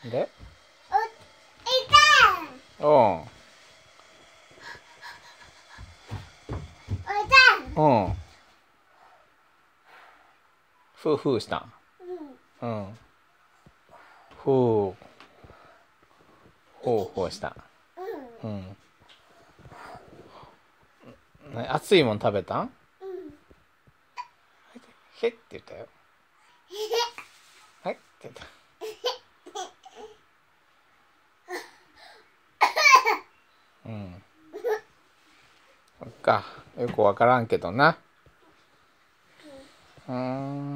で、 おいた。 おう。 おいた。 うん。ふうふうしたん。 うん。 うん。ふう。ほうほうした。 うん。 うん。熱いもん食べたん？ うん。 へって言ったよ。はいって言った。うん。そっか。よくわからんけどな。うーん。